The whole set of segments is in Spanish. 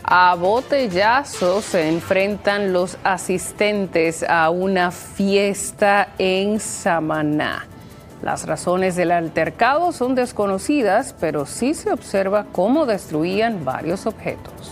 A botellazos se enfrentan los asistentes a una fiesta en Samaná. Las razones del altercado son desconocidas, pero sí se observa cómo destruían varios objetos.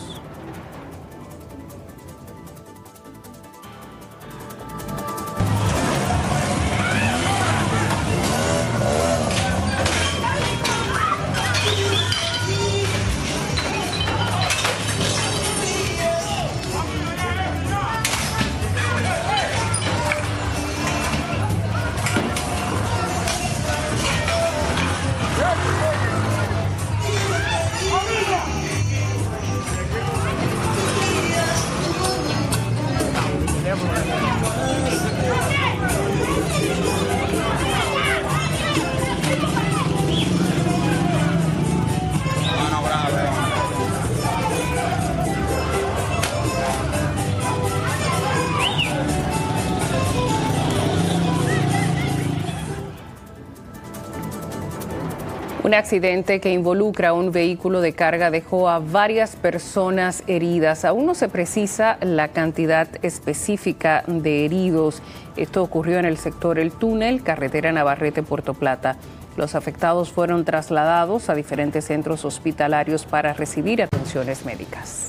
Un accidente que involucra un vehículo de carga dejó a varias personas heridas. Aún no se precisa la cantidad específica de heridos. Esto ocurrió en el sector El Túnel, carretera Navarrete-Puerto Plata. Los afectados fueron trasladados a diferentes centros hospitalarios para recibir atenciones médicas.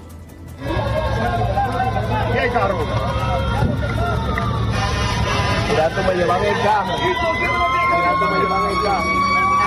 ¿Qué carro? Cuidado, me llevan el carro. Cuidado, me llevan el carro.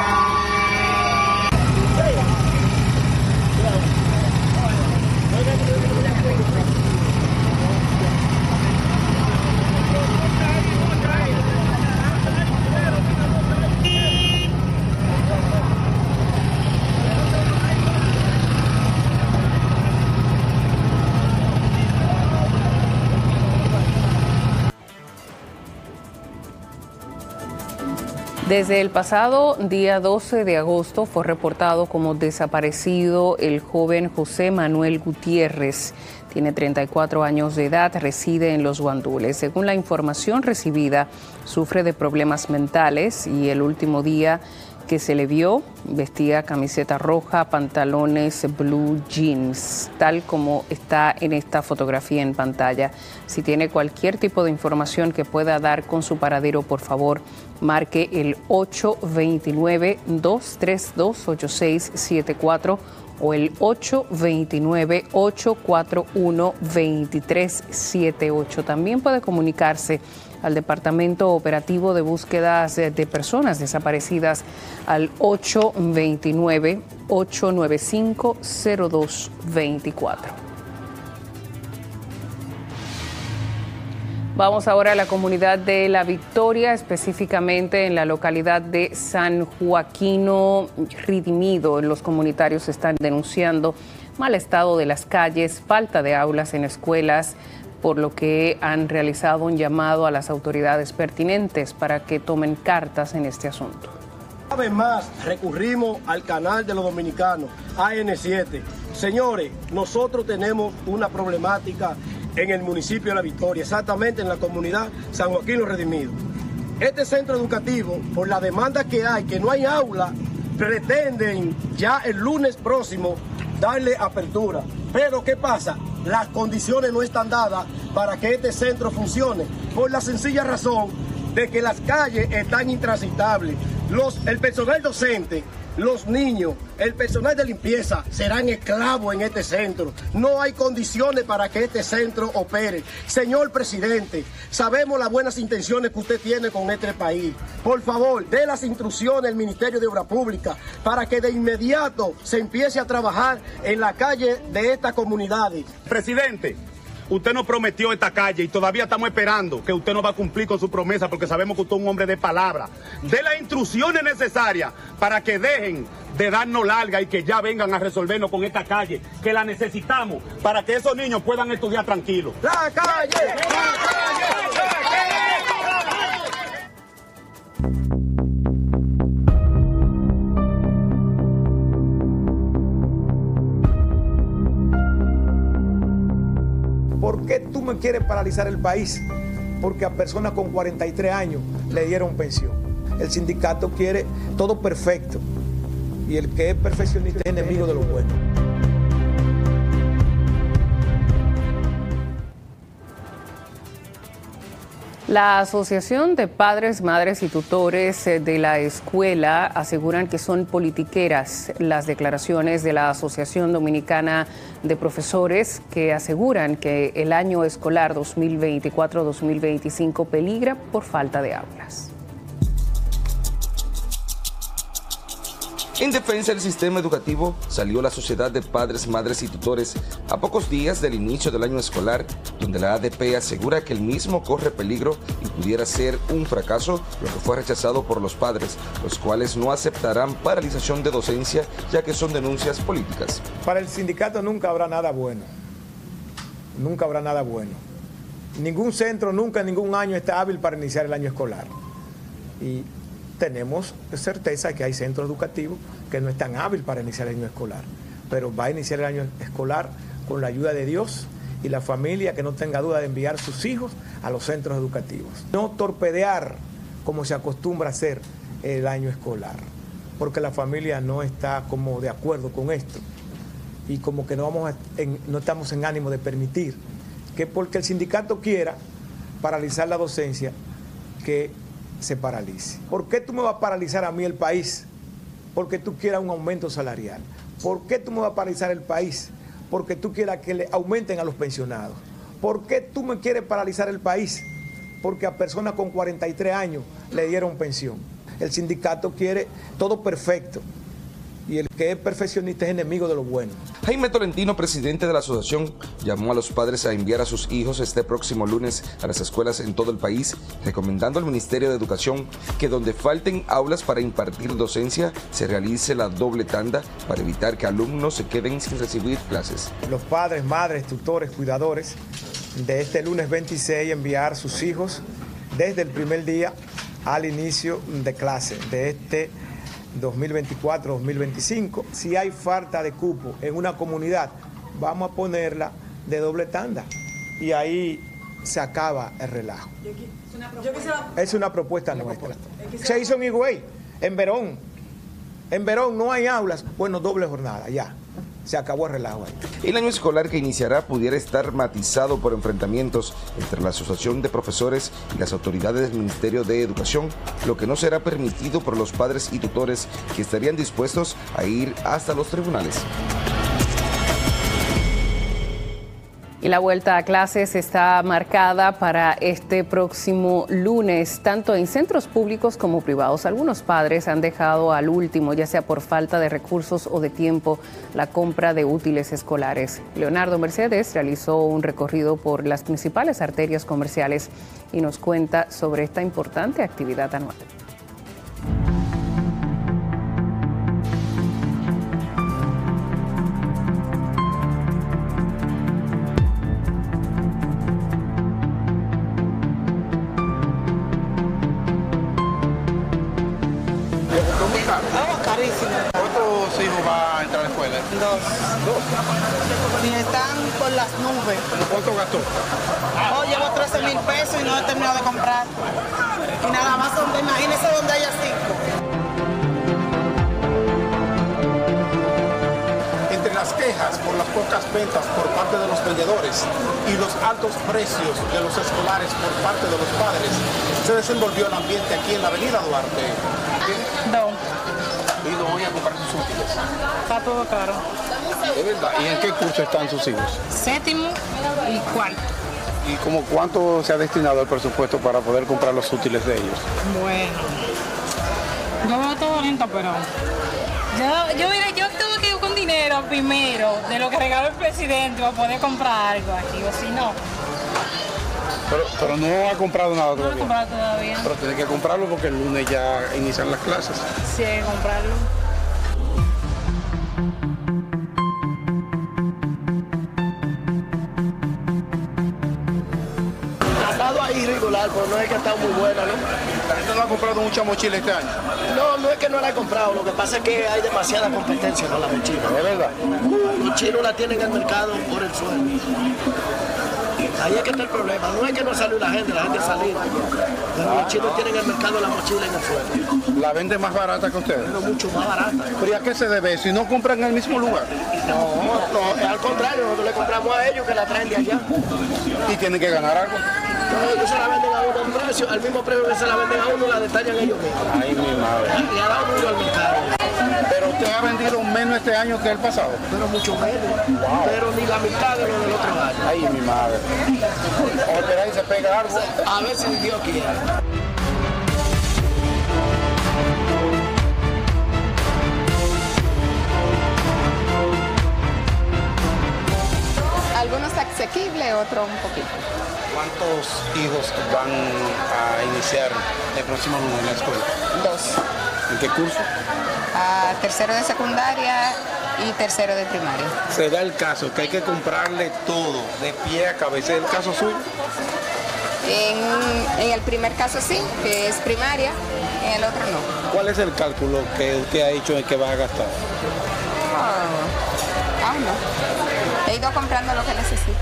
Desde el pasado día 12 de agosto fue reportado como desaparecido el joven José Manuel Gutiérrez. Tiene 34 años de edad, reside en Los Guandules. Según la información recibida, sufre de problemas mentales y el último día que se le vio vestía camiseta roja, pantalones blue jeans, tal como está en esta fotografía en pantalla. Si tiene cualquier tipo de información que pueda dar con su paradero, por favor, marque el 829-232-8674 o el 829-841-2378. También puede comunicarse al Departamento Operativo de Búsquedas de Personas Desaparecidas al 829-895-0224. Vamos ahora a la comunidad de La Victoria, específicamente en la localidad de San Joaquino Redimido. Los comunitarios están denunciando mal estado de las calles, falta de aulas en escuelas, por lo que han realizado un llamado a las autoridades pertinentes para que tomen cartas en este asunto. Una vez más recurrimos al canal de los dominicanos, AN7. Señores, nosotros tenemos una problemática en el municipio de La Victoria, exactamente en la comunidad San Joaquín Los Redimidos. Este centro educativo, por la demanda que hay, que no hay aula, pretenden ya el lunes próximo darle apertura. Pero ¿qué pasa? Las condiciones no están dadas para que este centro funcione, por la sencilla razón de que las calles están intransitables. El personal docente, los niños, el personal de limpieza serán esclavos en este centro. No hay condiciones para que este centro opere. Señor presidente, sabemos las buenas intenciones que usted tiene con este país. Por favor, dé las instrucciones al Ministerio de Obras Públicas para que de inmediato se empiece a trabajar en la calle de estas comunidades. Presidente, usted nos prometió esta calle y todavía estamos esperando que usted no va a cumplir con su promesa porque sabemos que usted es un hombre de palabra. Dé las instrucciones necesarias para que dejen de darnos larga y que ya vengan a resolvernos con esta calle, que la necesitamos para que esos niños puedan estudiar tranquilos. ¡La calle! ¡La calle! ¿Por qué tú me quieres paralizar el país? Porque a personas con 43 años le dieron pensión. El sindicato quiere todo perfecto y el que es perfeccionista es enemigo de lo bueno. La Asociación de Padres, Madres y Tutores de la Escuela aseguran que son politiqueras las declaraciones de la Asociación Dominicana de Profesores, que aseguran que el año escolar 2024-2025 peligra por falta de aulas. En defensa del sistema educativo salió la Sociedad de Padres, Madres y Tutores a pocos días del inicio del año escolar, donde la ADP asegura que el mismo corre peligro y pudiera ser un fracaso, lo que fue rechazado por los padres, los cuales no aceptarán paralización de docencia, ya que son denuncias políticas. Para el sindicato nunca habrá nada bueno. Nunca habrá nada bueno. Ningún centro nunca en ningún año está hábil para iniciar el año escolar. Y tenemos certeza que hay centros educativos que no están hábiles para iniciar el año escolar, pero va a iniciar el año escolar con la ayuda de Dios y la familia que no tenga duda de enviar sus hijos a los centros educativos. No torpedear como se acostumbra a hacer el año escolar, porque la familia no está como de acuerdo con esto y como que no estamos en ánimo de permitir que porque el sindicato quiera paralizar la docencia, que se paralice. ¿Por qué tú me vas a paralizar a mí el país? Porque tú quieras un aumento salarial. ¿Por qué tú me vas a paralizar el país? Porque tú quieras que le aumenten a los pensionados. ¿Por qué tú me quieres paralizar el país? Porque a personas con 43 años le dieron pensión. El sindicato quiere todo perfecto. Y el que es perfeccionista es enemigo de lo bueno. Jaime Tolentino, presidente de la asociación, llamó a los padres a enviar a sus hijos este próximo lunes a las escuelas en todo el país, recomendando al Ministerio de Educación que donde falten aulas para impartir docencia, se realice la doble tanda para evitar que alumnos se queden sin recibir clases. Los padres, madres, tutores, cuidadores, de este lunes 26 enviar sus hijos desde el primer día al inicio de clase de este 2024-2025. Si hay falta de cupo en una comunidad, vamos a ponerla de doble tanda y ahí se acaba el relajo. Es una propuesta nuestra. Se hizo en Higüey, en Verón. En Verón no hay aulas, bueno, doble jornada, ya. Se acabó el relajo ahí. El año escolar que iniciará pudiera estar matizado por enfrentamientos entre la Asociación de Profesores y las autoridades del Ministerio de Educación, lo que no será permitido por los padres y tutores que estarían dispuestos a ir hasta los tribunales. Y la vuelta a clases está marcada para este próximo lunes, tanto en centros públicos como privados. Algunos padres han dejado al último, ya sea por falta de recursos o de tiempo, la compra de útiles escolares. Leonardo Mercedes realizó un recorrido por las principales arterias comerciales y nos cuenta sobre esta importante actividad anual. ¿Cuántos hijos va a entrar a la escuela? Dos. Y están por las nubes. ¿Cuánto gastó? Llevo 13,000 pesos y no he terminado de comprar. Y nada más, imagínense donde haya 5. Entre las quejas por las pocas ventas por parte de los vendedores y los altos precios de los escolares por parte de los padres, se desenvolvió el ambiente aquí en la avenida Duarte. No. Y no voy a comprar sus útiles. Está todo caro. Es verdad. ¿Y en qué curso están sus hijos? Séptimo y cuarto. ¿Y como cuánto se ha destinado el presupuesto para poder comprar los útiles de ellos? Bueno, yo veo todo lento, pero yo tengo que ir con dinero primero de lo que regaló el presidente para poder comprar algo aquí, o si no. Pero no ha comprado nada todavía. No he comprado todavía. Pero tiene que comprarlo porque el lunes ya inician las clases. Sí, hay que comprarlo. Ha estado ahí regular, pero no es que ha estado muy buena, ¿no? ¿La gente no ha comprado mucha mochila este año? No es que no la he comprado, lo que pasa es que hay demasiada competencia con la mochila. ¿Es verdad? Los chinos la tienen en el mercado por el suelo. Ahí es que está el problema, no es que no salió la gente ha salido. Pero los chinos tienen el mercado la mochila en el suelo. ¿La vende más barata que ustedes? Pero mucho más barata. ¿Pero y a qué se debe? Si no compran en el mismo lugar. No, es al contrario, nosotros le compramos a ellos que la traen de allá. Y tienen que ganar algo. No, ellos se la venden a uno a un precio, al mismo precio que se la venden a uno, la detallan ellos mismos. Ay, mi madre. Y ha dado duro al mercado. Pero usted ha vendido menos este año que el pasado. Pero mucho menos. Wow. Pero ni la mitad de lo del otro año. Ay, mi madre. Vamos a esperar y se pega algo. A ver si Dios quiere. Algunos asequibles, otros un poquito. ¿Cuántos hijos van a iniciar el próximo lunes en la escuela? 2. ¿En qué curso? Tercero de secundaria y tercero de primaria. Se da el caso que hay que comprarle todo, de pie a cabeza. ¿Es el caso suyo? En el primer caso sí, que es primaria, en el otro no. ¿Cuál es el cálculo que usted ha hecho en que va a gastar? No. He ido comprando lo que necesito.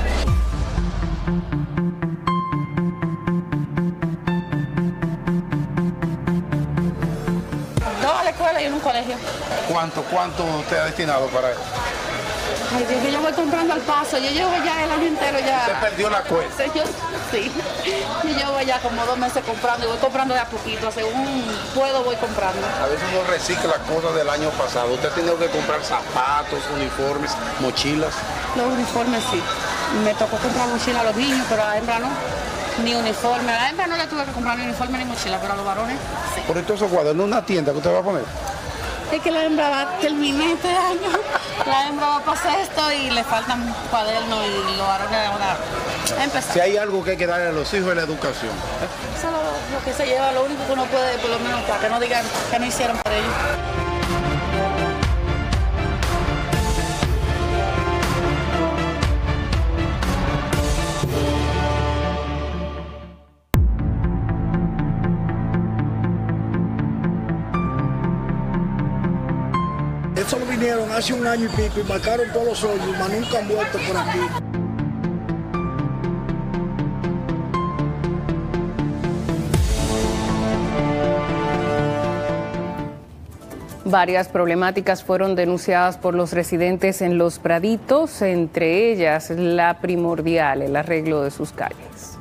Dos a la escuela y uno en un colegio. ¿Cuánto usted ha destinado para eso? Ay, Dios, que yo voy comprando al paso. Yo llevo ya el año entero ya. ¿Usted perdió la cuenta? Sí. Yo llevo ya como 2 meses comprando y voy comprando de a poquito. Según puedo, voy comprando. A veces uno recicla cosas del año pasado. ¿Usted ha tenido que comprar zapatos, uniformes, mochilas? Los uniformes sí. Me tocó comprar mochila a los niños, pero a la hembra no. Ni uniforme. A la hembra no le tuve que comprar ni uniforme ni mochila, pero a los varones sí. Por esto esos cuadros, ¿en una tienda que usted va a poner? Es que la hembra va a terminar este año. La hembra va a pasar esto y le faltan cuadernos y los varones van a empezar. Si hay algo que hay que darle a los hijos es la educación. Eso es lo que se lleva, lo único que uno puede, por lo menos, para que no digan que no hicieron por ellos. Eso lo vinieron hace un año y pico y marcaron todos los hoyos, mas nunca han vuelto por aquí. Varias problemáticas fueron denunciadas por los residentes en Los Praditos, entre ellas la primordial, el arreglo de sus calles.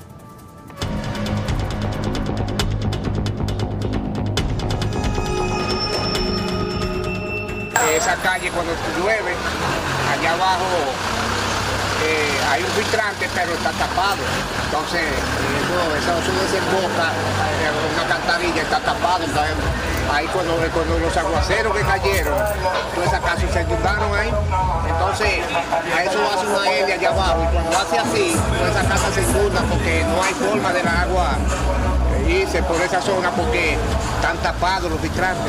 Esa calle cuando llueve, allá abajo hay un filtrante, pero está tapado. Entonces, eso desemboca una alcantarilla, está tapado. Entonces, ahí cuando los aguaceros que cayeron, todas esas casas se inundaron ahí. Entonces, a eso hace una L allá abajo. Y cuando hace así, todas esas casas se inundan porque no hay forma de la agua irse por esa zona porque están tapados los filtrantes.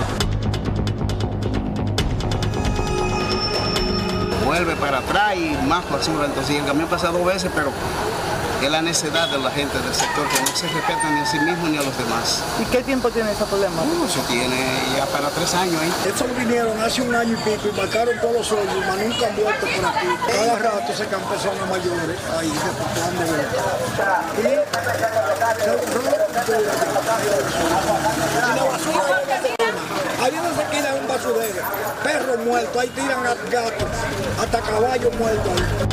Vuelve para atrás y más basura. Entonces el camión pasa 2 veces, pero es la necesidad de la gente del sector que no se respetan ni a sí mismos ni a los demás. ¿Y qué tiempo tiene ese problema? Se tiene ya para 3 años ahí. Eso lo vinieron hace un año y pico y marcaron todos los hoyos, mas nunca han vuelto por aquí. Cada rato se quedan personas mayores ahí reportando de verdad. Y la basura ahí no se queda un basurero, perros muertos, ahí tiran a gatos, hasta caballos muertos ahí.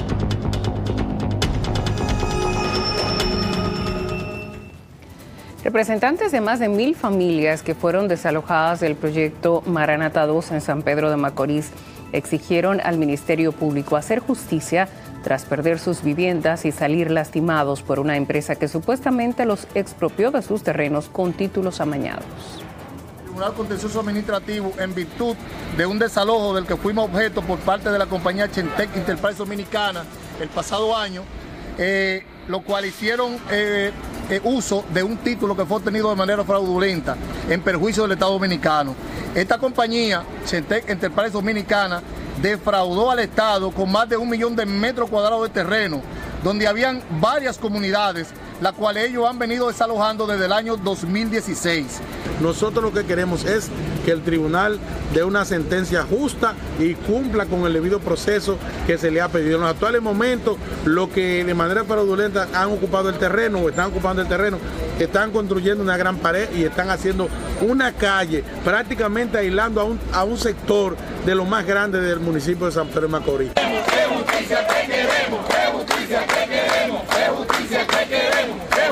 Representantes de más de 1,000 familias que fueron desalojadas del proyecto Maranata 2 en San Pedro de Macorís exigieron al Ministerio Público hacer justicia tras perder sus viviendas y salir lastimados por una empresa que supuestamente los expropió de sus terrenos con títulos amañados. Tribunal Contencioso Administrativo, en virtud de un desalojo del que fuimos objeto por parte de la compañía Chentec Enterprise Dominicana el pasado año, lo cual hicieron uso de un título que fue obtenido de manera fraudulenta en perjuicio del Estado Dominicano. Esta compañía, Chentec Enterprise Dominicana, defraudó al Estado con más de 1 millón de metros cuadrados de terreno, donde habían varias comunidades, las cuales ellos han venido desalojando desde el año 2016. Nosotros lo que queremos es que el tribunal dé una sentencia justa y cumpla con el debido proceso que se le ha pedido. En los actuales momentos, los que de manera fraudulenta han ocupado el terreno o están ocupando el terreno, están construyendo una gran pared y están haciendo una calle, prácticamente aislando a un sector de lo más grande del municipio de San Pedro de Macorís. ¡Qué justicia te queremos! ¡Qué justicia te queremos! ¡Qué justicia te queremos!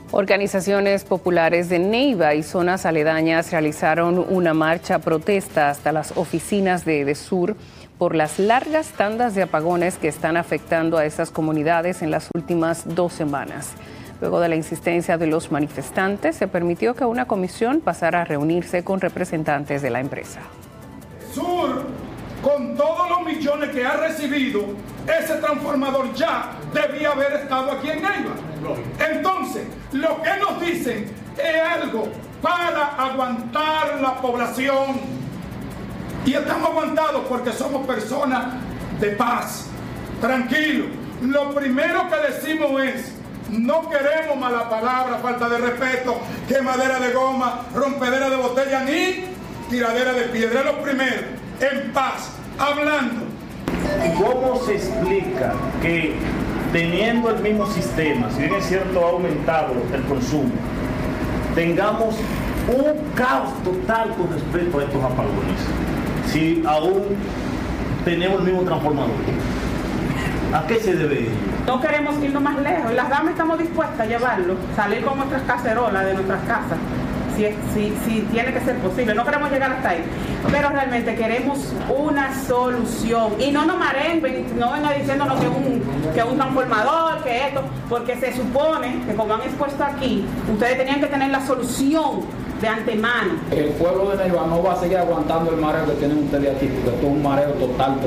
Organizaciones populares de Neiva y zonas aledañas realizaron una marcha protesta hasta las oficinas de EDESUR por las largas tandas de apagones que están afectando a estas comunidades en las últimas 2 semanas. Luego de la insistencia de los manifestantes, se permitió que una comisión pasara a reunirse con representantes de la empresa. Sur, con todos los millones que ha recibido, ese transformador ya debía haber estado aquí en Neiva. Entonces, lo que nos dicen es algo para aguantar la población. Y estamos aguantados porque somos personas de paz, tranquilos. Lo primero que decimos es, no queremos mala palabra, falta de respeto, quemadera de goma, rompedera de botella, ni tiradera de piedra. Es lo primero, en paz, hablando. ¿Cómo se explica que teniendo el mismo sistema, si bien es cierto ha aumentado el consumo, tengamos un caos total con respecto a estos apagones? Si aún tenemos el mismo transformador, ¿a qué se debe ello? No queremos irnos más lejos. Las damas estamos dispuestas a llevarlo, salir con nuestras cacerolas de nuestras casas, si tiene que ser posible. No queremos llegar hasta ahí, pero realmente queremos una solución. Y no nos mareen, no vengan diciéndonos que un transformador, que esto, porque se supone que como han expuesto aquí, ustedes tenían que tener la solución de antemano. El pueblo de Neiva no va a seguir aguantando el mareo que tienen ustedes aquí, porque esto es un mareo total.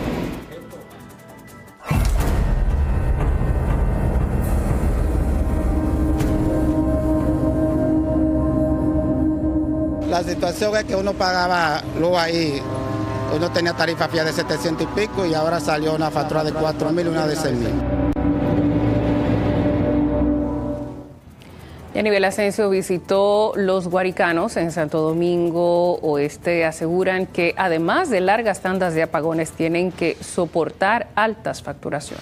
La situación es que uno pagaba luz ahí, uno tenía tarifa fija de 700 y pico y ahora salió una factura de 4.000 y una de 6.000. Yanivel Asensio visitó Los Guaricanos en Santo Domingo Oeste. Aseguran que además de largas tandas de apagones tienen que soportar altas facturaciones.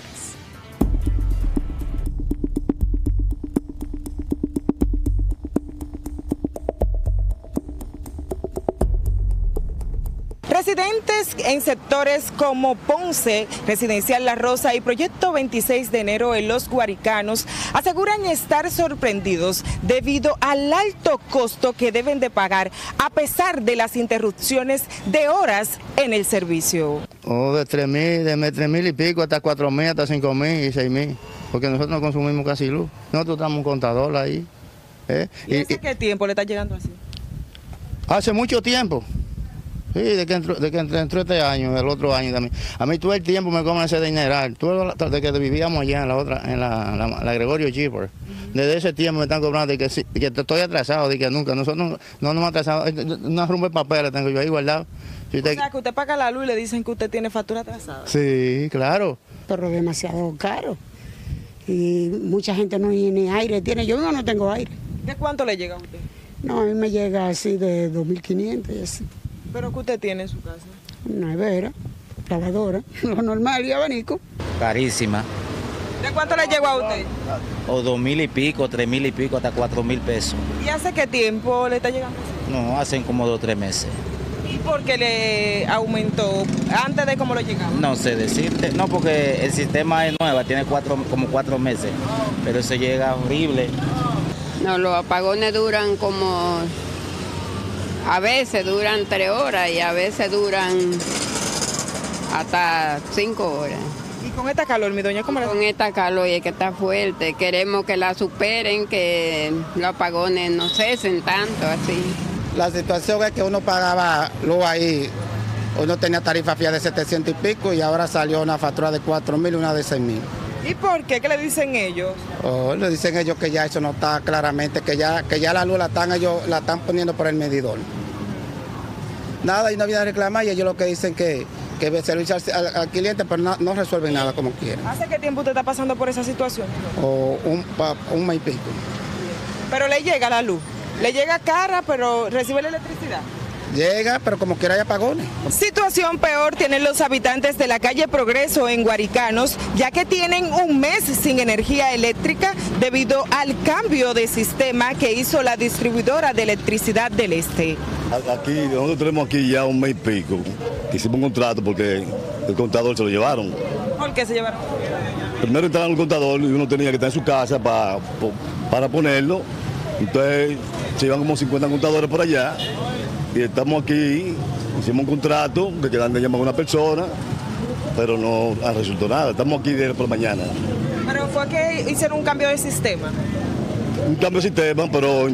Residentes en sectores como Ponce, Residencial La Rosa y Proyecto 26 de Enero en Los Guaricanos aseguran estar sorprendidos debido al alto costo que deben de pagar a pesar de las interrupciones de horas en el servicio. De 3.000 y pico hasta 4.000, hasta 5.000 y 6.000, porque nosotros no consumimos casi luz. Nosotros tenemos un contador ahí. ¿Y hace qué tiempo le está llegando así? Hace mucho tiempo. Sí, de que entró este año, el otro año también. A mí todo el tiempo me comen ese dineral. De que vivíamos allá en la Gregorio Chipper. Desde ese tiempo me están cobrando de que estoy atrasado, de que nunca. Nosotros no nos hemos atrasado. Una rumba de papeles tengo yo ahí guardado. O sea, que usted paga la luz y le dicen que usted tiene factura atrasada. Sí, claro. Pero es demasiado caro. Y mucha gente no ni aire tiene. Yo no tengo aire. ¿De cuánto le llega a usted? No, a mí me llega así de 2.500 y así. ¿Pero qué usted tiene en su casa? Una nevera, lavadora, lo normal y abanico. Carísima. ¿De cuánto le llegó a usted? O 2.000 y pico, 3.000 y pico, hasta 4.000 pesos. ¿Y hace qué tiempo le está llegando? No, hacen como 2 o 3 meses. ¿Y por qué le aumentó antes de cómo lo llegaba? No sé decirte, no, porque el sistema es nuevo, tiene como 4 meses, pero eso llega horrible. No, los apagones duran como... A veces duran 3 horas y a veces duran hasta 5 horas. ¿Y con esta calor, mi doña, cómo la... Con esta calor y es que está fuerte. Queremos que la superen, que los apagones no cesen tanto así. La situación es que uno pagaba luz ahí, uno tenía tarifa fija de 700 y pico y ahora salió una factura de 4.000 y una de 6.000. ¿Y por qué? ¿Qué le dicen ellos? Le dicen ellos que ya eso no está claramente, que ya la luz ellos la están poniendo por el medidor. Nada, y no viene a reclamar y ellos lo que dicen que servicio al cliente, pero no resuelven nada como quieren. ¿Hace qué tiempo usted está pasando por esa situación? Un mes y pico. Pero le llega la luz, le llega cara, pero recibe la electricidad. Llega, pero como quiera hay apagones. Situación peor tienen los habitantes de la calle Progreso en Guaricanos, ya que tienen un mes sin energía eléctrica debido al cambio de sistema que hizo la distribuidora de electricidad del Este. Aquí, nosotros tenemos aquí ya un mes y pico. Hicimos un contrato porque el contador se lo llevaron. ¿Por qué se llevaron? Primero instalaron el contador y uno tenía que estar en su casa para para ponerlo. Entonces se iban como 50 contadores por allá y estamos aquí, hicimos un contrato que quedan de llamar a una persona, pero no ha resultado nada. Estamos aquí desde por mañana. Pero fue que hicieron un cambio de sistema. Un cambio de sistema, pero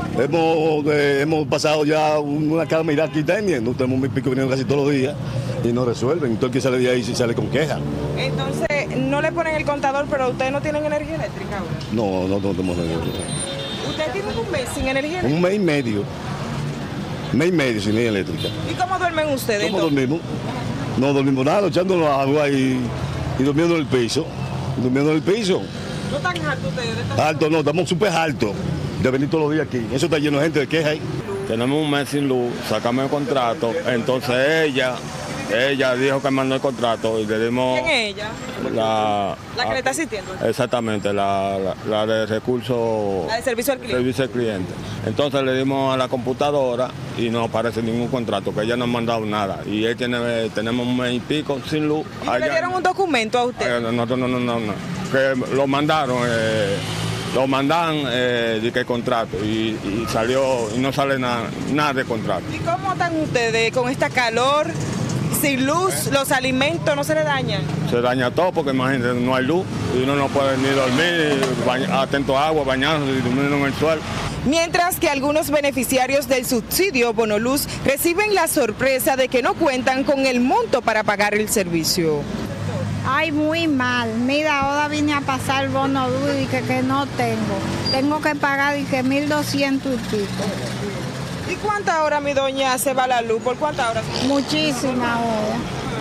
hemos pasado ya una calamidad aquí también. No tenemos 1000 pico viniendo casi todos los días y no resuelven. Entonces el que sale de ahí se sale con queja. Entonces no le ponen el contador, pero ustedes no tienen energía eléctrica ahora. No tenemos energía eléctrica. ¿Ustedes tienen un mes sin energía eléctrica? Un mes y medio. Mes y medio sin energía eléctrica. ¿Y cómo duermen ustedes? ¿Cómo dormimos? No dormimos nada, echándonos agua y durmiendo en el piso. Durmiendo en el piso. ¿No están altos ustedes? Alto no, estamos súper altos de venir todos los días aquí. Eso está lleno de gente de queja ahí. Tenemos un mes sin luz, sacamos el contrato, entonces ella dijo que mandó el contrato y le dimos... ¿Quién es ella? La que le está asistiendo. Exactamente, la de recursos... La de servicio al cliente. Servicio al cliente. Entonces le dimos a la computadora y no aparece ningún contrato, que ella no ha mandado nada. Y él tenemos un mes y pico sin luz. ¿Y le dieron un documento a usted? No, que lo mandaron... Lo mandan de que contrato y salió y no sale nada de contrato. ¿Y cómo están ustedes con esta calor, sin luz, los alimentos no se le dañan? Se daña todo porque imagínate, no hay luz y uno no puede ni dormir, atento a agua, bañarse y dormir en el suelo. Mientras que algunos beneficiarios del subsidio Bonoluz reciben la sorpresa de que no cuentan con el monto para pagar el servicio. Ay, muy mal. Mira, ahora vine a pasar el bono luz y que no tengo. Tengo que pagar y que 1.200 y pico. ¿Y cuántas horas, mi doña, se va la luz? ¿Por cuántas horas? Muchísimas horas.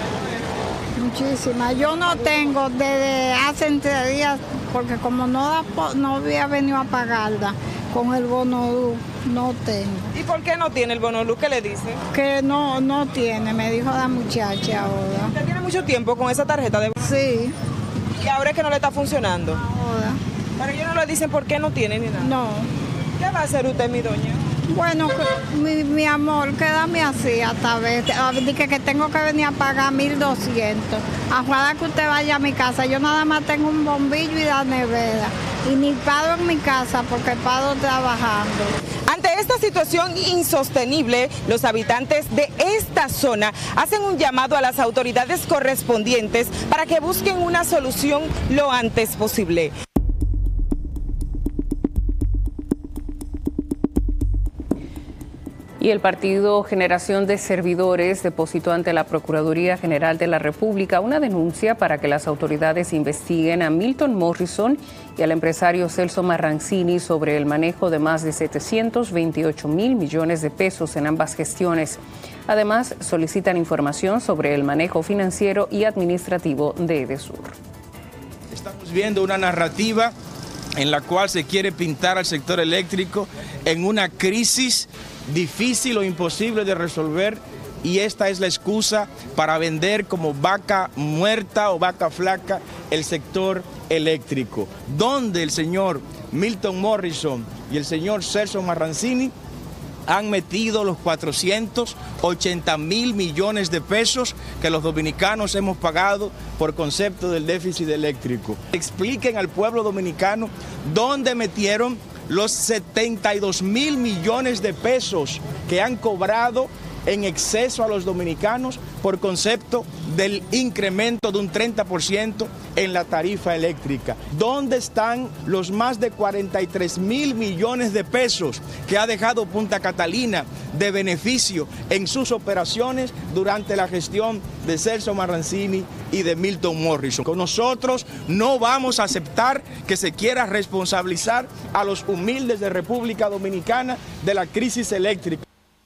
Muchísimas. Yo no tengo desde hace 3 días, porque como no había venido a pagarla con el bono luz, no tengo. ¿Y por qué no tiene el bono luz? ¿Qué le dice? Que no tiene, me dijo la muchacha ahora. ¿Usted tiene mucho tiempo con esa tarjeta de bono? Sí. ¿Y ahora es que no le está funcionando? Ahora. Pero ellos no le dicen por qué no tiene ni nada. No. ¿Qué va a hacer usted, mi doña? Bueno, mi amor, quédame así hasta ver. Dije que tengo que venir a pagar 1.200. Ojalá que usted vaya a mi casa. Yo nada más tengo un bombillo y la nevera. Y ni paro en mi casa porque paro trabajando. Ante esta situación insostenible, los habitantes de esta zona hacen un llamado a las autoridades correspondientes para que busquen una solución lo antes posible. Y el partido Generación de Servidores depositó ante la Procuraduría General de la República una denuncia para que las autoridades investiguen a Milton Morrison y al empresario Celso Marrancini sobre el manejo de más de 728.000 millones de pesos en ambas gestiones. Además, solicitan información sobre el manejo financiero y administrativo de Edesur. Estamos viendo una narrativa en la cual se quiere pintar al sector eléctrico en una crisis difícil o imposible de resolver, y esta es la excusa para vender como vaca muerta o vaca flaca el sector eléctrico, donde el señor Milton Morrison y el señor Celso Marrancini han metido los 480.000 millones de pesos que los dominicanos hemos pagado por concepto del déficit eléctrico. Expliquen al pueblo dominicano dónde metieron los 72.000 millones de pesos que han cobrado en exceso a los dominicanos por concepto del incremento de un 30% en la tarifa eléctrica. ¿Dónde están los más de 43.000 millones de pesos que ha dejado Punta Catalina de beneficio en sus operaciones durante la gestión de Celso Marrancini y de Milton Morrison? Nosotros no vamos a aceptar que se quiera responsabilizar a los humildes de República Dominicana de la crisis eléctrica.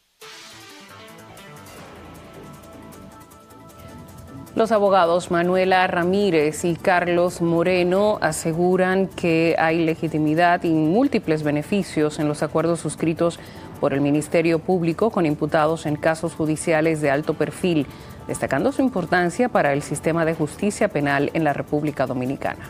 Los abogados Manuela Ramírez y Carlos Moreno aseguran que hay legitimidad y múltiples beneficios en los acuerdos suscritos por el Ministerio Público con imputados en casos judiciales de alto perfil, destacando su importancia para el sistema de justicia penal en la República Dominicana.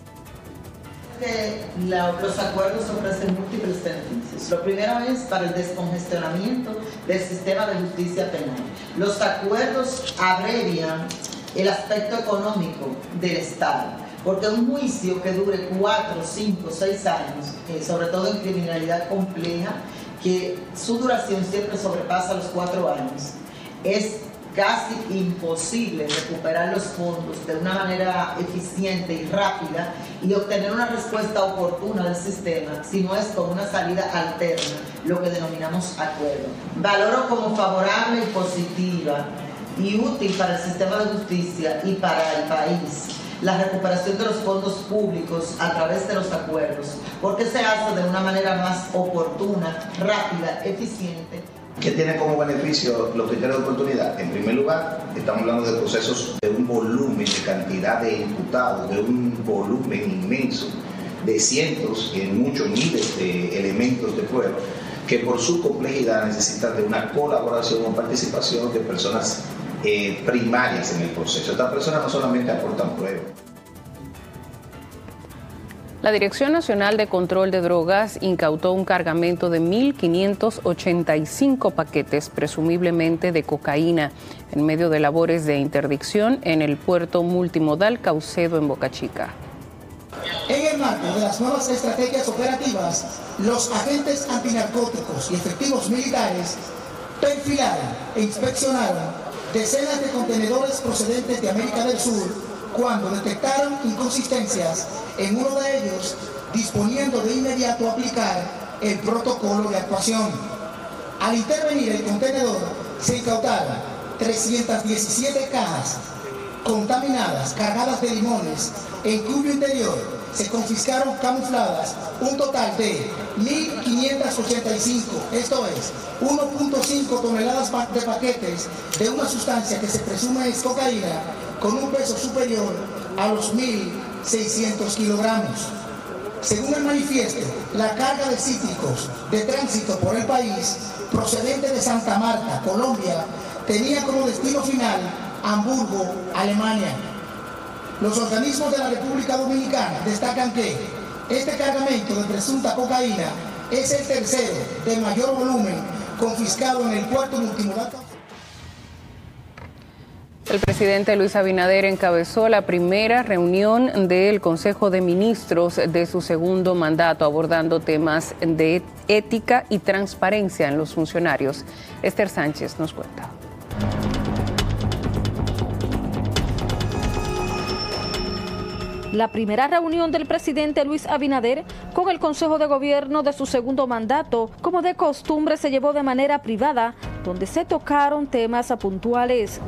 Los acuerdos ofrecen múltiples beneficios. Lo primero es para el descongestionamiento del sistema de justicia penal. Los acuerdos abrevian el aspecto económico del Estado, porque un juicio que dure 4, 5, 6 años, sobre todo en criminalidad compleja, que su duración siempre sobrepasa los 4 años, es casi imposible recuperar los fondos de una manera eficiente y rápida y obtener una respuesta oportuna del sistema, si no es con una salida alterna, lo que denominamos acuerdo. Valoro como favorable y positiva y útil para el sistema de justicia y para el país la recuperación de los fondos públicos a través de los acuerdos, porque se hace de una manera más oportuna, rápida, eficiente. ¿Qué tiene como beneficio los criterios de oportunidad? En primer lugar, estamos hablando de procesos de un volumen, de cantidad de imputados, de un volumen inmenso, de cientos y en muchos miles de elementos de prueba, que por su complejidad necesitan de una colaboración o participación de personas primarias en el proceso. Estas personas no solamente aportan pruebas. La Dirección Nacional de Control de Drogas incautó un cargamento de 1.585 paquetes, presumiblemente de cocaína, en medio de labores de interdicción en el puerto multimodal Caucedo en Boca Chica. En el marco de las nuevas estrategias operativas, los agentes antinarcóticos y efectivos militares perfilaron e inspeccionaron decenas de contenedores procedentes de América del Sur cuando detectaron inconsistencias en uno de ellos, disponiendo de inmediato aplicar el protocolo de actuación. Al intervenir el contenedor, se incautaron 317 cajas contaminadas, cargadas de limones, en cuyo interior se confiscaron camufladas un total de 1.585, esto es, 1.5 toneladas de paquetes de una sustancia que se presume es cocaína, con un peso superior a los 1.600 kilogramos. Según el manifiesto, la carga de cítricos de tránsito por el país, procedente de Santa Marta, Colombia, tenía como destino final Hamburgo, Alemania. Los organismos de la República Dominicana destacan que este cargamento de presunta cocaína es el tercero de mayor volumen confiscado en el puerto multimodal. El presidente Luis Abinader encabezó la primera reunión del Consejo de Ministros de su segundo mandato, abordando temas de ética y transparencia en los funcionarios. Esther Sánchez nos cuenta. La primera reunión del presidente Luis Abinader con el Consejo de Gobierno de su segundo mandato, como de costumbre, se llevó de manera privada, donde se tocaron temas puntuales.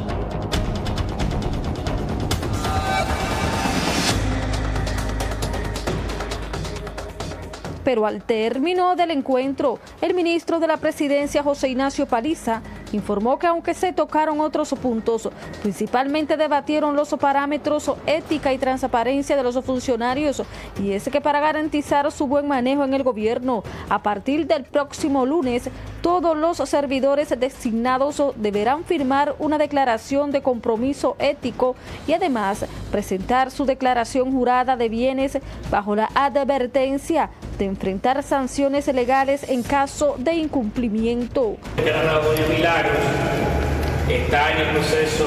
Pero al término del encuentro, el ministro de la Presidencia, José Ignacio Paliza, informó que aunque se tocaron otros puntos, principalmente debatieron los parámetros ética y transparencia de los funcionarios, y es que para garantizar su buen manejo en el gobierno, a partir del próximo lunes, todos los servidores designados deberán firmar una declaración de compromiso ético y además presentar su declaración jurada de bienes bajo la advertencia de enfrentar sanciones legales en caso de incumplimiento. Milagros está en el proceso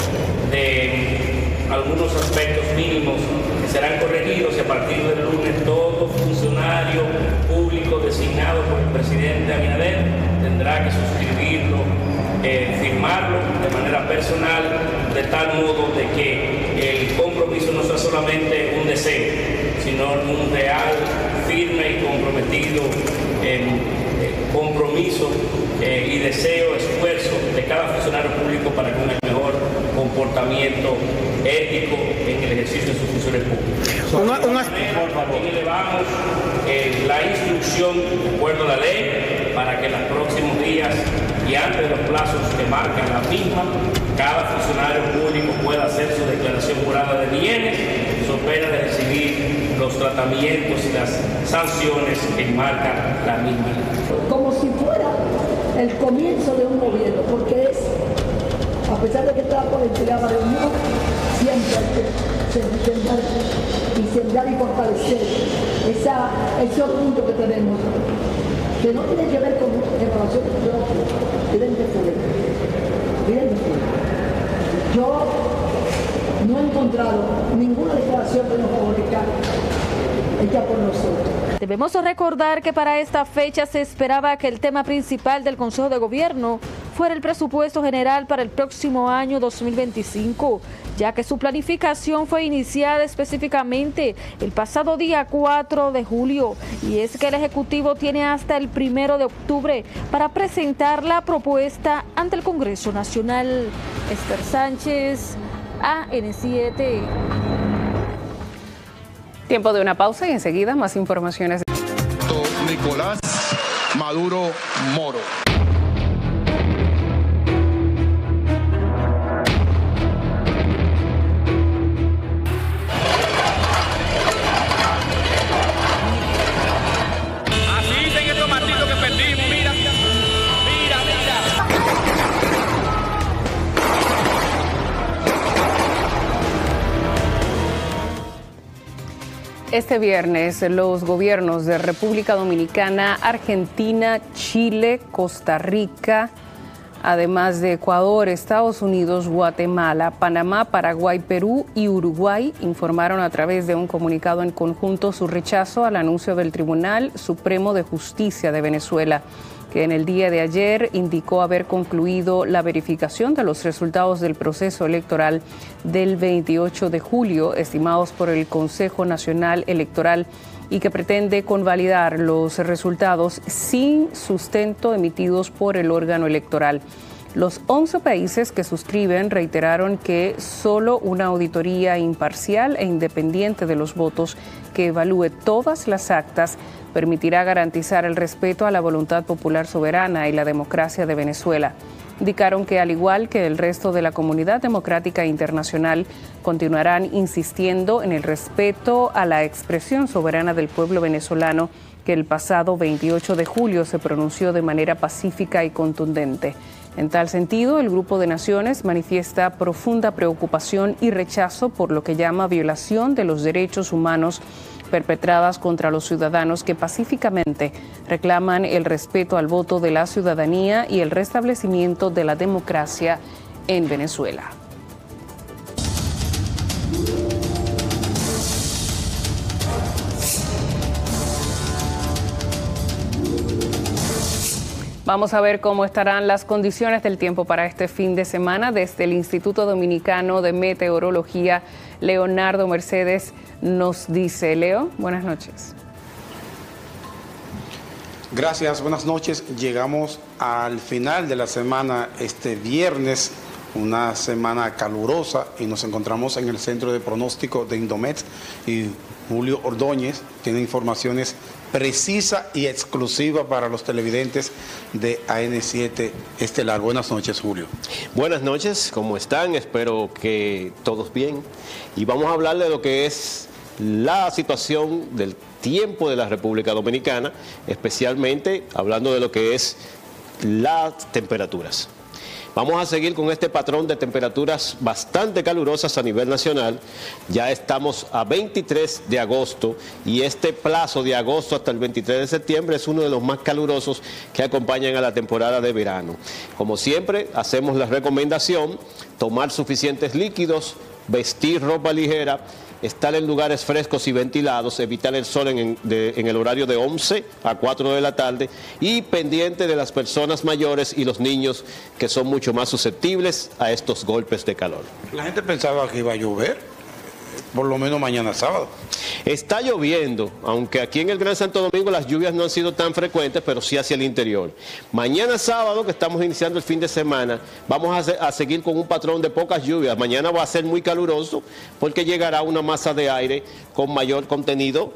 de algunos aspectos mínimos que serán corregidos y a partir del lunes todo funcionario público designado por el presidente Abinader tendrá que suscribirlo, firmarlo de manera personal, de tal modo de que el compromiso no sea solamente un deseo, sino un real, firme y comprometido compromiso y deseo, esfuerzo de cada funcionario público para con el mejor comportamiento ético en el ejercicio de sus funciones públicas. Elevamos la instrucción de acuerdo a la ley para que en los próximos días y antes de los plazos que marcan la misma, cada funcionario público pueda hacer su declaración jurada de bienes, so pena de recibir los tratamientos y las sanciones que marcan la misma ley. Como si fuera el comienzo de un gobierno, porque es, a pesar de que está por entregar la reunión, siempre hay que sembrar y fortalecer ese orgullo que tenemos, que no tiene que ver con evaluación propia. Miren de fuera. Yo no encontré encontrado ninguna declaración que nos favorezca hecha por nosotros. Debemos recordar que para esta fecha se esperaba que el tema principal del Consejo de Gobierno fuera el presupuesto general para el próximo año 2025, ya que su planificación fue iniciada específicamente el pasado día 4 de julio, y es que el Ejecutivo tiene hasta el 1 de octubre para presentar la propuesta ante el Congreso Nacional. Esther Sánchez, AN7. Tiempo de una pausa y enseguida más informaciones. Nicolás Maduro Moro. Así ten el tomatito que perdimos, mira. Este viernes, los gobiernos de República Dominicana, Argentina, Chile, Costa Rica, además de Ecuador, Estados Unidos, Guatemala, Panamá, Paraguay, Perú y Uruguay, informaron a través de un comunicado en conjunto su rechazo al anuncio del Tribunal Supremo de Justicia de Venezuela, que en el día de ayer indicó haber concluido la verificación de los resultados del proceso electoral del 28 de julio, estimados por el Consejo Nacional Electoral, y que pretende convalidar los resultados sin sustento emitidos por el órgano electoral. Los 11 países que suscriben reiteraron que solo una auditoría imparcial e independiente de los votos que evalúe todas las actas permitirá garantizar el respeto a la voluntad popular soberana y la democracia de Venezuela. Indicaron que, al igual que el resto de la comunidad democrática internacional, continuarán insistiendo en el respeto a la expresión soberana del pueblo venezolano, que el pasado 28 de julio se pronunció de manera pacífica y contundente. En tal sentido, el Grupo de Naciones manifiesta profunda preocupación y rechazo por lo que llama violación de los derechos humanos perpetradas contra los ciudadanos que pacíficamente reclaman el respeto al voto de la ciudadanía y el restablecimiento de la democracia en Venezuela. Vamos a ver cómo estarán las condiciones del tiempo para este fin de semana. Desde el Instituto Dominicano de Meteorología, Leonardo Mercedes nos dice. Leo, buenas noches. Gracias, buenas noches. Llegamos al final de la semana este viernes, una semana calurosa, y nos encontramos en el centro de pronóstico de Indomet, y Julio Ordóñez tiene informaciones precisa y exclusiva para los televidentes de AN7 Estelar. Buenas noches, Julio. Buenas noches, ¿cómo están? Espero que todos bien. Y vamos a hablar de lo que es la situación del tiempo de la República Dominicana, especialmente hablando de lo que es las temperaturas. Vamos a seguir con este patrón de temperaturas bastante calurosas a nivel nacional. Ya estamos a 23 de agosto y este plazo de agosto hasta el 23 de septiembre es uno de los más calurosos que acompañan a la temporada de verano. Como siempre, hacemos la recomendación: tomar suficientes líquidos, vestir ropa ligera, estar en lugares frescos y ventilados, evitar el sol en el horario de 11 a 4 de la tarde y pendiente de las personas mayores y los niños, que son mucho más susceptibles a estos golpes de calor. La gente pensaba que iba a llover, por lo menos mañana sábado. Está lloviendo, aunque aquí en el Gran Santo Domingo las lluvias no han sido tan frecuentes, pero sí hacia el interior. Mañana sábado, que estamos iniciando el fin de semana, vamos a seguir con un patrón de pocas lluvias. Mañana va a ser muy caluroso porque llegará una masa de aire con mayor contenido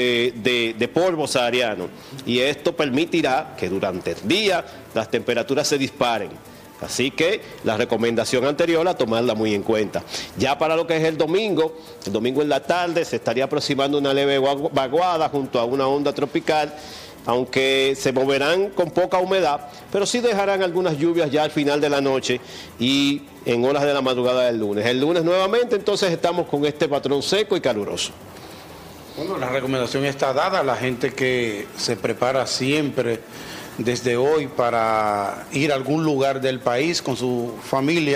de polvo sahariano. Y esto permitirá que durante el día las temperaturas se disparen. Así que la recomendación anterior a tomarla muy en cuenta. Ya para lo que es el domingo en la tarde se estaría aproximando una leve vaguada junto a una onda tropical, aunque se moverán con poca humedad, pero sí dejarán algunas lluvias ya al final de la noche y en horas de la madrugada del lunes. El lunes nuevamente entonces estamos con este patrón seco y caluroso. Bueno, la recomendación está dada a la gente que se prepara siempre desde hoy para ir a algún lugar del país con su familia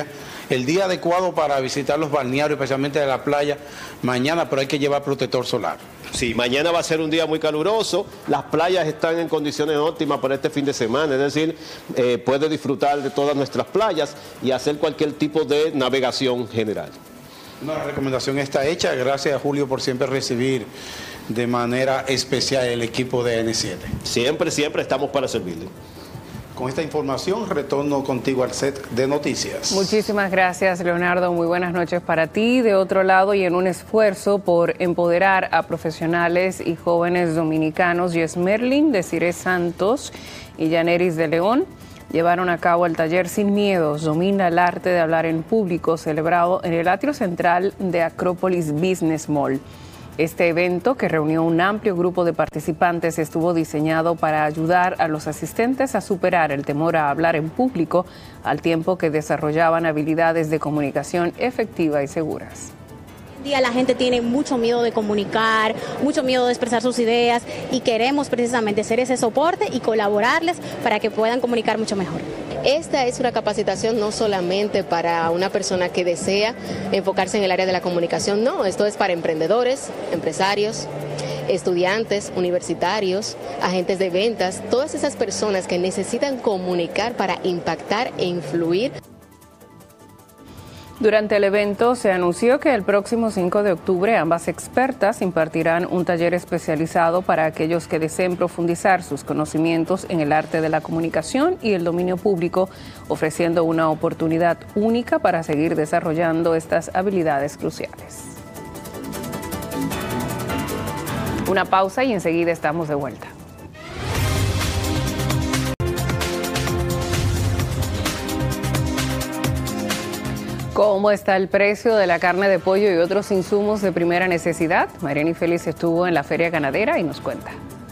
el día adecuado para visitar los balnearios, especialmente de la playa, mañana, pero hay que llevar protector solar. Sí, mañana va a ser un día muy caluroso, las playas están en condiciones óptimas para este fin de semana, es decir, puede disfrutar de todas nuestras playas y hacer cualquier tipo de navegación general. La recomendación está hecha, gracias a Julio por siempre recibir de manera especial el equipo de N7. Siempre, siempre estamos para servirle. Con esta información retorno contigo al set de noticias. Muchísimas gracias, Leonardo. Muy buenas noches para ti. De otro lado, y en un esfuerzo por empoderar a profesionales y jóvenes dominicanos, Jess Merlin, Desiree Santos y Yaneris de León llevaron a cabo el taller Sin Miedos, domina el arte de hablar en público, celebrado en el atrio central de Acrópolis Business Mall. Este evento, que reunió un amplio grupo de participantes, estuvo diseñado para ayudar a los asistentes a superar el temor a hablar en público, al tiempo que desarrollaban habilidades de comunicación efectiva y seguras. Hoy en día la gente tiene mucho miedo de comunicar, mucho miedo de expresar sus ideas, y queremos precisamente ser ese soporte y colaborarles para que puedan comunicar mucho mejor. Esta es una capacitación no solamente para una persona que desea enfocarse en el área de la comunicación, no, esto es para emprendedores, empresarios, estudiantes, universitarios, agentes de ventas, todas esas personas que necesitan comunicar para impactar e influir. Durante el evento se anunció que el próximo 5 de octubre ambas expertas impartirán un taller especializado para aquellos que deseen profundizar sus conocimientos en el arte de la comunicación y el dominio público, ofreciendo una oportunidad única para seguir desarrollando estas habilidades cruciales. Una pausa y enseguida estamos de vuelta. ¿Cómo está el precio de la carne de pollo y otros insumos de primera necesidad? Mariani Félix estuvo en la feria ganadera y nos cuenta.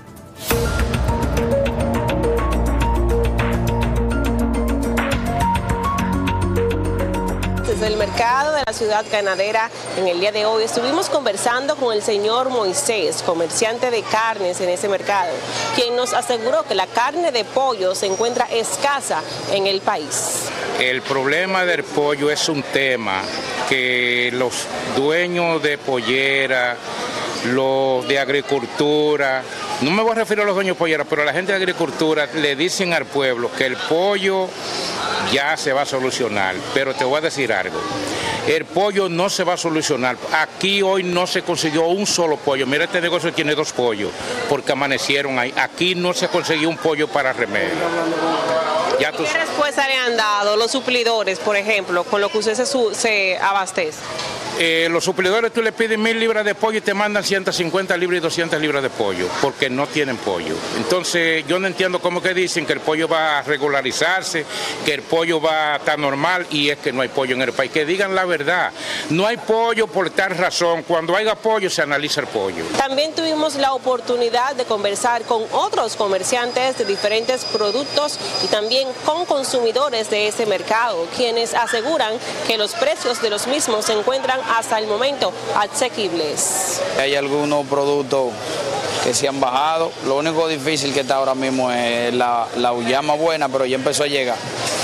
Desde el mercado de la ciudad ganadera, en el día de hoy estuvimos conversando con el señor Moisés, comerciante de carnes en ese mercado, quien nos aseguró que la carne de pollo se encuentra escasa en el país. El problema del pollo es un tema que los dueños de pollera, los de agricultura, no me voy a referir a los dueños de pollera, pero a la gente de agricultura le dicen al pueblo que el pollo ya se va a solucionar, pero te voy a decir algo. El pollo no se va a solucionar. Aquí hoy no se consiguió un solo pollo. Mira, este negocio tiene 2 pollos, porque amanecieron ahí. Aquí no se consiguió un pollo para remedio. ¿Qué respuesta le han dado los suplidores, por ejemplo, con lo que usted se abastece? Los suplidores, tú le pides 1000 libras de pollo y te mandan 150 libras y 200 libras de pollo, porque no tienen pollo. Entonces, yo no entiendo cómo que dicen que el pollo va a regularizarse, que el pollo va a estar normal, y es que no hay pollo en el país. Que digan la verdad, no hay pollo por tal razón. Cuando haya pollo, se analiza el pollo. También tuvimos la oportunidad de conversar con otros comerciantes de diferentes productos y también con consumidores de ese mercado, quienes aseguran que los precios de los mismos se encuentran hasta el momento asequibles. Hay algunos productos que se han bajado, lo único difícil que está ahora mismo es la uyama buena, pero ya empezó a llegar.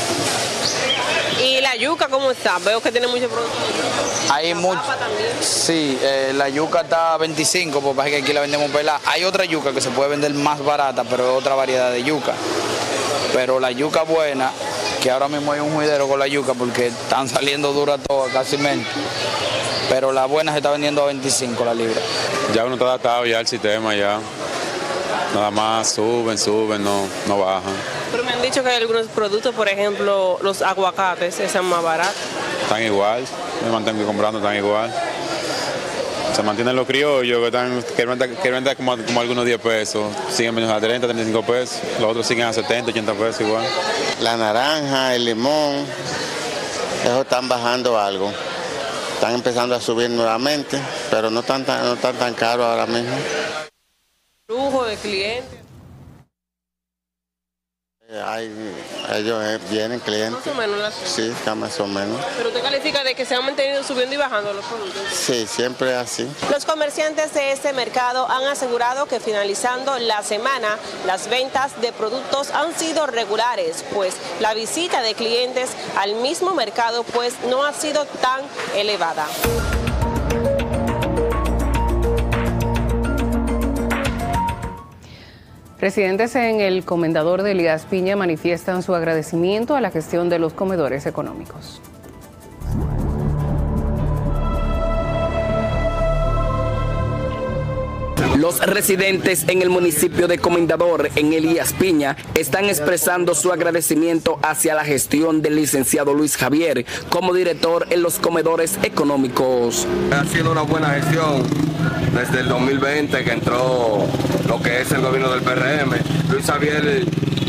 ¿Y la yuca cómo está? Veo que tiene mucho producto. Hay mucho. Sí, la yuca está a 25, porque pasa que aquí la vendemos pelada. Hay otra yuca que se puede vender más barata, pero es otra variedad de yuca. Pero la yuca buena, que ahora mismo hay un juidero con la yuca porque están saliendo duras todas, casi menos. Pero la buena se está vendiendo a 25 la libra. Ya uno está adaptado ya al sistema, ya. Nada más suben, no bajan. Pero me han dicho que hay algunos productos, por ejemplo, los aguacates, están más baratos. Están igual, me mantengo comprando, están igual. Se mantienen los criollos, que venden como algunos 10 pesos, siguen vendiendo a 30, 35 pesos, los otros siguen a 70, 80 pesos igual. La naranja, el limón, esos están bajando algo. Están empezando a subir nuevamente, pero no están tan caros ahora mismo. Lujo de clientes. Ellos vienen clientes. Más o menos. Sí, más o menos. ¿Pero usted califica de que se han mantenido subiendo y bajando los productos? Sí, siempre es así. Los comerciantes de este mercado han asegurado que finalizando la semana, las ventas de productos han sido regulares, pues la visita de clientes al mismo mercado pues no ha sido tan elevada. Residentes en el Comendador de Elías Piña manifiestan su agradecimiento a la gestión de los comedores económicos. Los residentes en el municipio de Comendador, en Elías Piña, están expresando su agradecimiento hacia la gestión del licenciado Luis Javier como director en los comedores económicos. Ha sido una buena gestión desde el 2020 que entró lo que es el gobierno del PRM. Luis Javier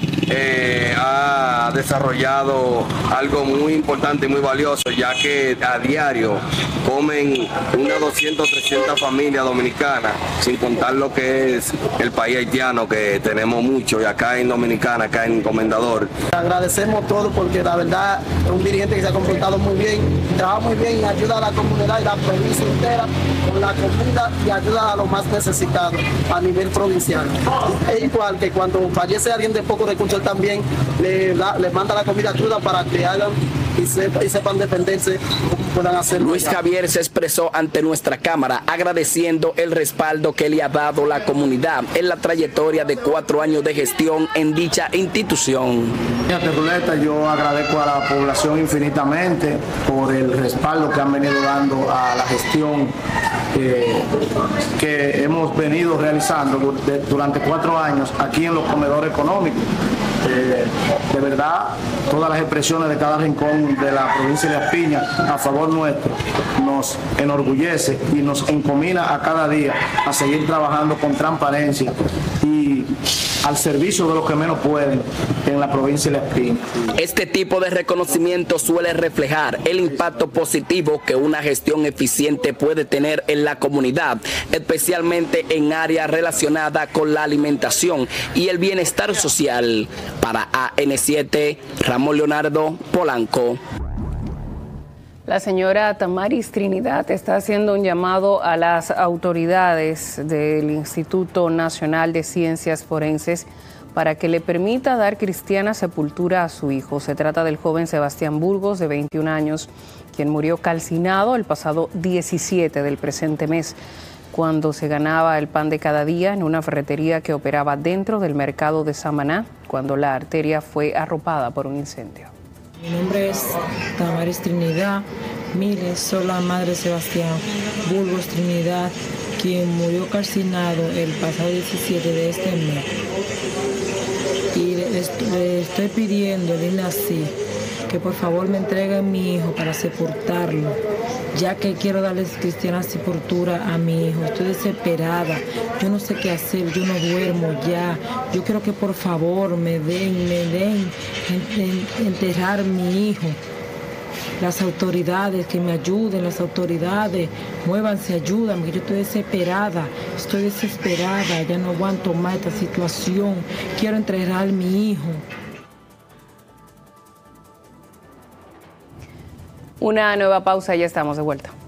ha desarrollado algo muy importante y muy valioso, ya que a diario comen unas 200, 300 familias dominicanas, sin contar lo que es el país haitiano, que tenemos mucho, y acá en Dominicana, acá en Comendador. Agradecemos todo porque la verdad es un dirigente que se ha comportado muy bien, trabaja muy bien y ayuda a la comunidad y la provincia entera con la comida y ayuda a los más necesitados a nivel provincial. Es igual que cuando fallece alguien de pocos recursos, también le manda la comida cruda para que hagan y sepan defenderse como puedan hacerlo. Luis Javier se expresó ante nuestra cámara agradeciendo el respaldo que le ha dado la comunidad en la trayectoria de 4 años de gestión en dicha institución. Yo agradezco a la población infinitamente por el respaldo que han venido dando a la gestión que hemos venido realizando durante 4 años aquí en los comedores económicos. De verdad, todas las expresiones de cada rincón de la provincia de Elías Piña a favor nuestro nos enorgullece y nos encomina a cada día a seguir trabajando con transparencia y al servicio de los que menos pueden en la provincia de Elías Piña. Este tipo de reconocimiento suele reflejar el impacto positivo que una gestión eficiente puede tener en la comunidad, especialmente en áreas relacionadas con la alimentación y el bienestar social. Para AN7, Ramón Leonardo Polanco. La señora Tamaris Trinidad está haciendo un llamado a las autoridades del Instituto Nacional de Ciencias Forenses para que le permita dar cristiana sepultura a su hijo. Se trata del joven Sebastián Burgos, de 21 años, quien murió calcinado el pasado 17 del presente mes, cuando se ganaba el pan de cada día en una ferretería que operaba dentro del mercado de Samaná, cuando la arteria fue arropada por un incendio. Mi nombre es Tamaris Trinidad Miles, soy la madre de Sebastián Burgos Trinidad, quien murió calcinado el pasado 17 de este mes. Y le estoy pidiendo, le nací, que por favor me entregue a mi hijo para sepultarlo, ya que quiero darle cristiana sepultura a mi hijo. Estoy desesperada, yo no sé qué hacer, yo no duermo ya. Yo quiero que por favor me den enterrar a mi hijo. Las autoridades que me ayuden, las autoridades, muévanse, ayúdame, que yo estoy desesperada, ya no aguanto más esta situación. Quiero enterrar a mi hijo. Una nueva pausa y ya estamos de vuelta.